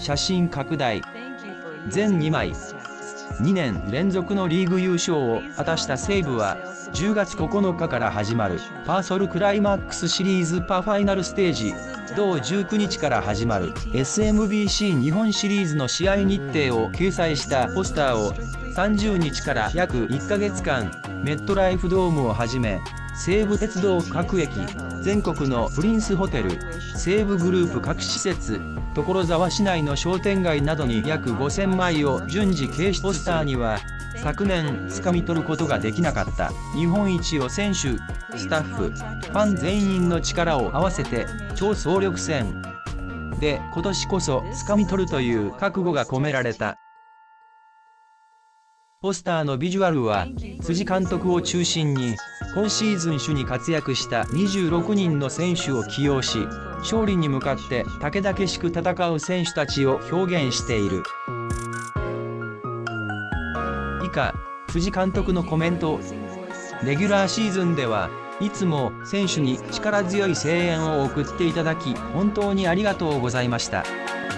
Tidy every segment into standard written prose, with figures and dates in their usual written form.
写真拡大。全2枚。2年連続のリーグ優勝を果たした西武は、10月9日から始まるパーソルクライマックスシリーズパファイナルステージ、同19日から始まる SMBC 日本シリーズの試合日程を掲載したポスターを30日から約1ヶ月間、メットライフドームをはじめ、西武鉄道各駅、全国のプリンスホテル、西武グループ各施設、所沢市内の商店街などに約5000枚を順次掲示。ポスターには、昨年掴み取ることができなかった日本一を選手、スタッフ、ファン全員の力を合わせて超総力戦で今年こそ掴み取るという覚悟が込められた。ポスターのビジュアルは辻監督を中心に今シーズン主に活躍した26人の選手を起用し、勝利に向かって猛々しく戦う選手たちを表現している。以下、辻監督のコメント。レギュラーシーズンではいつも選手に力強い声援を送っていただき本当にありがとうございました。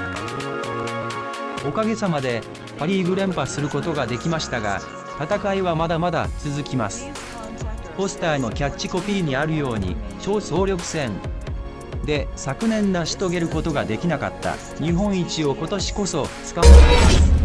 おかげさまでパ・リーグ連覇することができましたが、戦いはまだまだ続きます。ポスターのキャッチコピーにあるように超総力戦で昨年成し遂げることができなかった日本一を今年こそ掴む。